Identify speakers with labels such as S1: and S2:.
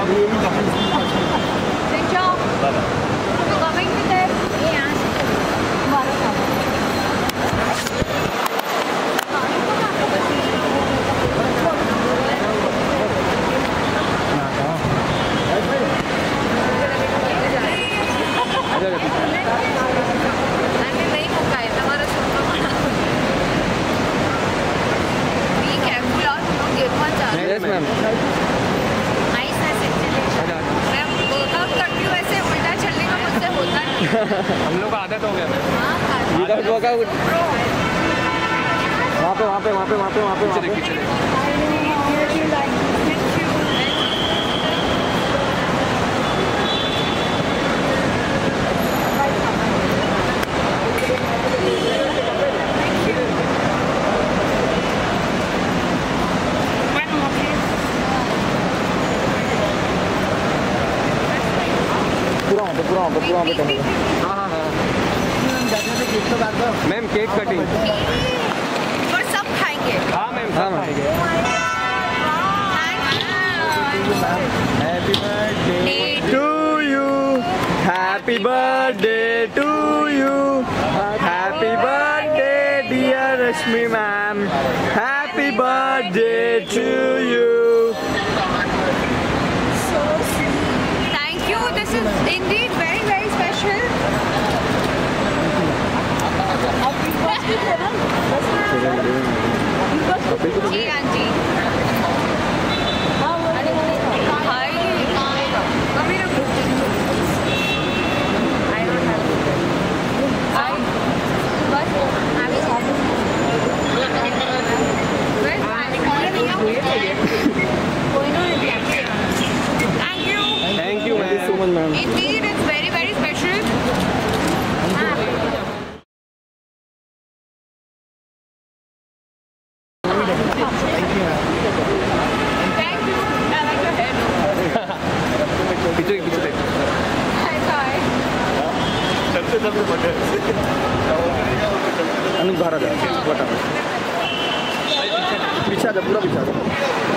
S1: हम लोग का आदत हो गया मैम। वहाँ पे पूरा मैम केक कटिंग
S2: और सब खाएंगे।
S1: हाँ मैम सब खाएंगे। Happy birthday to you, happy birthday to you, happy birthday dear Rashmi ma'am, happy birthday to you.
S2: Thank you. This is indeed very very special. जी आंटी। हाय कभी रखो।
S1: Thank you so much ma'am.
S2: Indeed, it's very very special.
S1: पीछे पीछे पूरा पीछा